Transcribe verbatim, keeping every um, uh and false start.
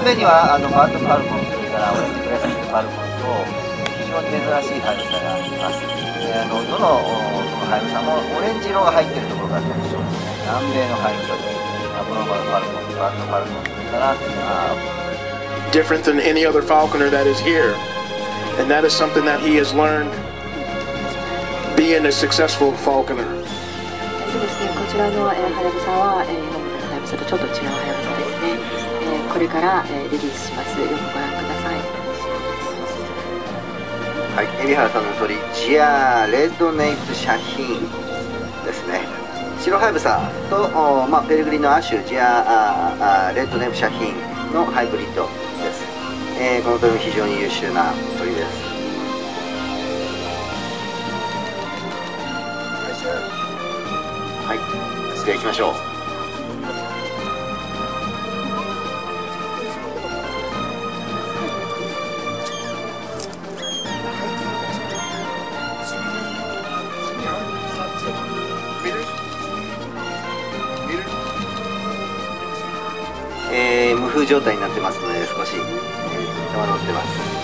南米にはあのバッドファルコン、それからオレンジブレストファルコンと非常に珍しいハイブサがいます。えー、あのどのこのハイブサもオレンジ色が入っているところが特徴ですね。南米のハイブサです。アブノーマルファルコン、バッドファルコン、それからあ different than any other falconer that is here, and that is something that he has learned being a successful falconer. そうですね、こちらの、えー、ハヤブサは、えー、今までのハヤブサとちょっと違うハヤブサですね。えー、これから、えー、リリースします。よくご覧ください。 はい、海老原さんの通り、ジアレッドネイプシャヒーンですね。白ハヤブサと、まあ、ペレグリの亜種ジアあレッドネイプシャヒーンのハイブリッドです。えー、この鳥も非常に優秀な鳥です。はい、では行きましょう。えー、無風状態になってますので少し、えー、戸惑ってます。